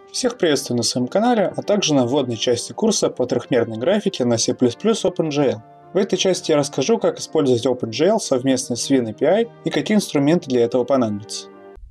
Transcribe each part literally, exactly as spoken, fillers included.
Всех приветствую на своем канале, а также на вводной части курса по трехмерной графике на C++ OpenGL. В этой части я расскажу, как использовать OpenGL совместно с WinAPI и какие инструменты для этого понадобятся.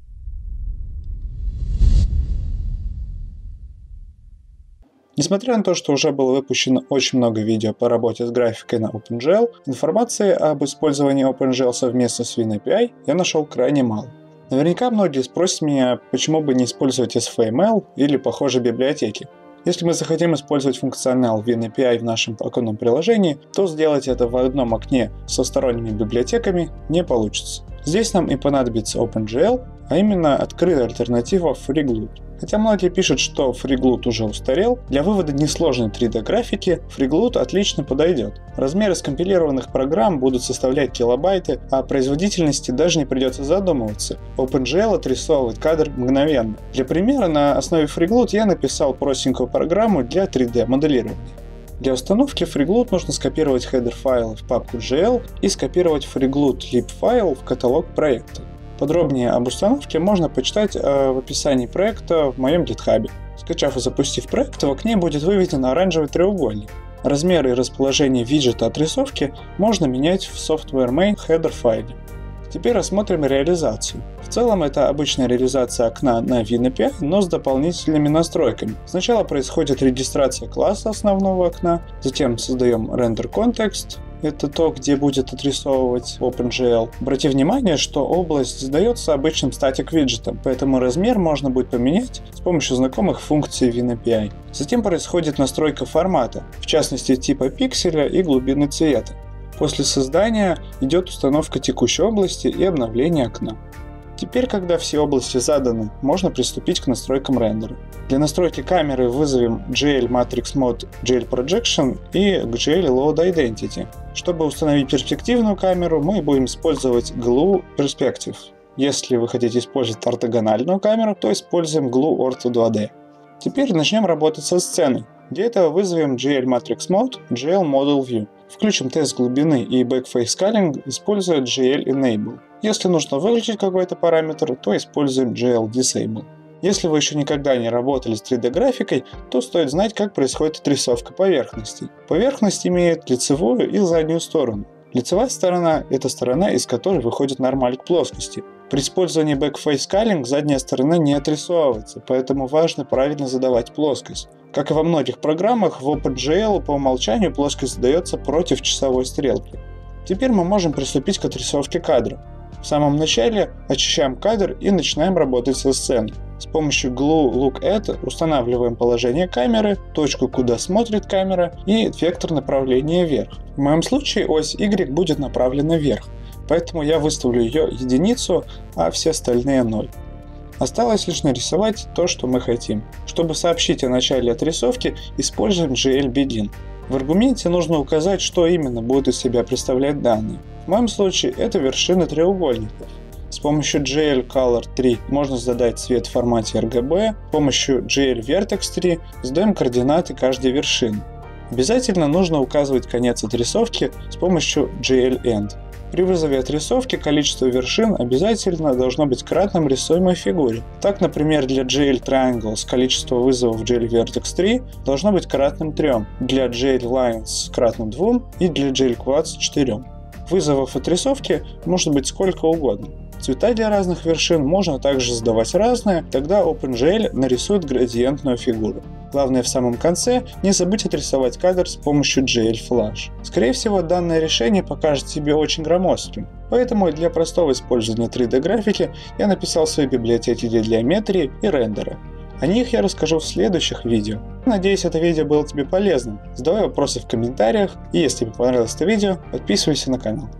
Несмотря на то, что уже было выпущено очень много видео по работе с графикой на OpenGL, информации об использовании OpenGL совместно с WinAPI я нашел крайне мало. Наверняка многие спросят меня, почему бы не использовать эс эф эм эл или похожие библиотеки. Если мы захотим использовать функционал WinAPI в нашем оконном приложении, то сделать это в одном окне со сторонними библиотеками не получится. Здесь нам и понадобится OpenGL, а именно открытая альтернатива FreeGLUT. Хотя многие пишут, что FreeGLUT уже устарел, для вывода несложной три дэ графики FreeGLUT отлично подойдет. Размеры скомпилированных программ будут составлять килобайты, а о производительности даже не придется задумываться. OpenGL отрисовывает кадр мгновенно. Для примера на основе FreeGLUT я написал простенькую программу для три дэ моделирования. Для установки FreeGLUT нужно скопировать хедер файл в папку джи эл и скопировать FreeGLUT lib файл в каталог проекта. Подробнее об установке можно почитать в описании проекта в моем GitHub. Скачав и запустив проект, в окне будет выведен оранжевый треугольник. Размеры и расположение виджета отрисовки можно менять в Software Main Header файле. Теперь рассмотрим реализацию. В целом это обычная реализация окна на WinAPI, но с дополнительными настройками. Сначала происходит регистрация класса основного окна, затем создаем render context. Это то, где будет отрисовывать OpenGL. Обрати внимание, что область задается обычным статик виджетом, поэтому размер можно будет поменять с помощью знакомых функций WinAPI. Затем происходит настройка формата, в частности типа пикселя и глубины цвета. После создания идет установка текущей области и обновление окна. Теперь, когда все области заданы, можно приступить к настройкам рендера. Для настройки камеры вызовем джи эл Matrix Mode джи эл Projection и джи эл Load Identity. Чтобы установить перспективную камеру, мы будем использовать Glue Perspective. Если вы хотите использовать ортогональную камеру, то используем Glue Ortho два дэ. Теперь начнем работать со сценой. Для этого вызовем джи эл Matrix Mode джи эл Model View. Включим тест глубины и Backface Scaling, используя джи эл Enable. Если нужно выключить какой-то параметр, то используем джи эл Disable. Если вы еще никогда не работали с три дэ графикой, то стоит знать, как происходит отрисовка поверхностей. Поверхность имеет лицевую и заднюю сторону. Лицевая сторона – это сторона, из которой выходит нормаль к плоскости. При использовании Backface Scaling задняя сторона не отрисовывается, поэтому важно правильно задавать плоскость. Как и во многих программах, в OpenGL по умолчанию плоскость задается против часовой стрелки. Теперь мы можем приступить к отрисовке кадра. В самом начале очищаем кадр и начинаем работать со сценой. С помощью Glue Look At устанавливаем положение камеры, точку, куда смотрит камера, и вектор направления вверх. В моем случае ось Y будет направлена вверх, поэтому я выставлю ее единицу, а все остальные ноль. Осталось лишь нарисовать то, что мы хотим. Чтобы сообщить о начале отрисовки, используем джи эл Begin. В аргументе нужно указать, что именно будут из себя представлять данные. В моем случае это вершины треугольников. С помощью джи эл Color три можно задать цвет в формате эр джи би, с помощью джи эл Vertex три задаем координаты каждой вершины. Обязательно нужно указывать конец отрисовки с помощью джи эл End. При вызове отрисовки количество вершин обязательно должно быть кратным рисуемой фигуре. Так, например, для джи эл Triangles количество вызовов джи эл Vertex три должно быть кратным трем, для джи эл Lines кратным двум и для джи эл Quads четырем. Вызовов отрисовки может быть сколько угодно. Цвета для разных вершин можно также задавать разные, тогда OpenGL нарисует градиентную фигуру. Главное в самом конце не забыть отрисовать кадр с помощью джи эл Flash. Скорее всего, данное решение покажется тебе очень громоздким, поэтому для простого использования три дэ графики я написал свои библиотеки для геометрии и рендера. О них я расскажу в следующих видео. Надеюсь, это видео было тебе полезным. Задавай вопросы в комментариях, и если тебе понравилось это видео, подписывайся на канал.